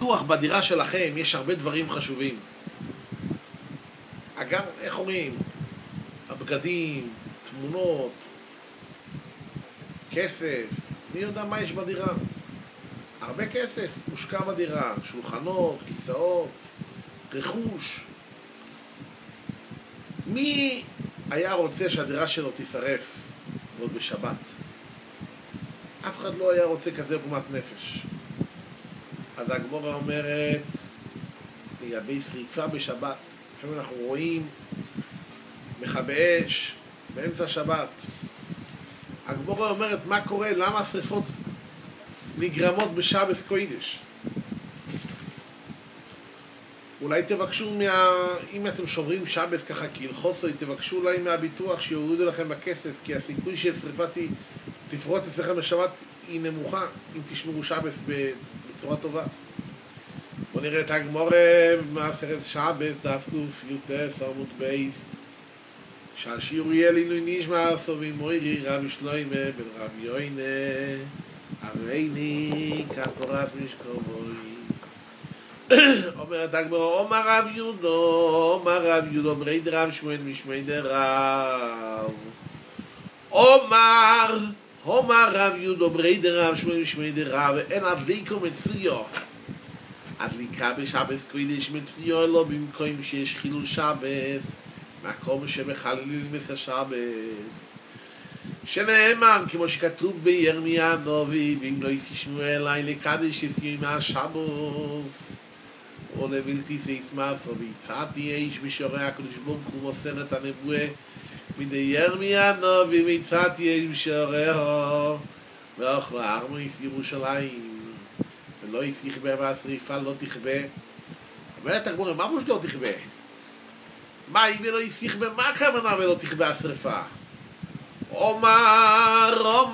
בטוח בדירה שלכם יש הרבה דברים חשובים. אגב, איך אומרים? הבגדים, תמונות, כסף, מי יודע מה יש בדירה? הרבה כסף מושקע בדירה, שולחנות, כיסאות, רכוש. מי היה רוצה שהדירה שלו תישרף ועוד בשבת? אף אחד לא היה רוצה כזה עוגמת נפש. אז הגמרא אומרת, לגבי שריפה בשבת, לפעמים אנחנו רואים מכבי אש באמצע שבת. הגמרא אומרת, מה קורה? למה השריפות נגרמות בשבת קודש? אולי תבקשו אם אתם שוברים שבת ככה כהלכוסו, תבקשו אולי מהביטוח שיורידו לכם בכסף, כי הסיכוי ששריפה תפרוט אצלכם בשבת היא נמוכה, אם תשמרו שבת בצורה טובה. בואו נראה את הגמרא במסכת שבת, דף ק"י עמוד בייס. שהשיעור יהיה לעילוי נשמע סובי מוירי רבי שלוימה בן רבי יוינה ארייני כפורף משקובוי. אומרת הגמרא, אומר רב יהודו ברי דרב שמואל משמי דרב. אומר רב יהודו ברי דרב שמואל משמי דרב, אין הדליקו מצויו. הדליקה בשבת קודש מצויו לא במקום שיש חילול שבת, מקום שמחללים את השבת. שנאמר, כמו שכתוב בירמיה הנביא, ואם לא ישמעו אליי לקדש את ימי השבת, או לבלתי סיסמס, או והצעתי אש בשערי הקדוש ברוך הוא מוסר את הנבואה מדי ירמיה הנביא, והצעתי אש בשעריה ואוכלו ארמוס ירושלים, ולא יסיכבה והשריפה לא תכבה. אומרת הגמרא, מה אמרו שלא תכבה? מה אם לא יסיכבה? מה הכוונה ולא תכבה השריפה? אומר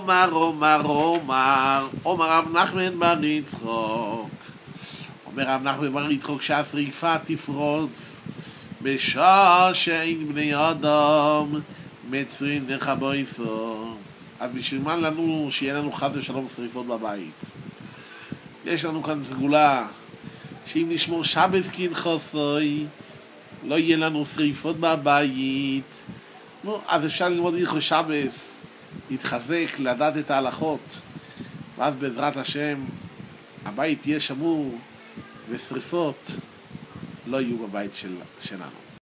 רב נחמן בר יצחק, אומר רב נחמן בר יצחק, שהשריפה תפרוץ בשעה שאין בני אדם מצויים לכבויסו. אז בשביל מה לנו שיהיה לנו חס ושלום שריפות בבית? יש לנו כאן סגולה שאם נשמור שבת כהלכוסו לא יהיה לנו שריפות בבית. נו, אז אפשר ללמוד הלכות שבת, להתחזק, לדעת את ההלכות, ואז בעזרת השם הבית יהיה שמור ושריפות לא יהיו בבית שלנו.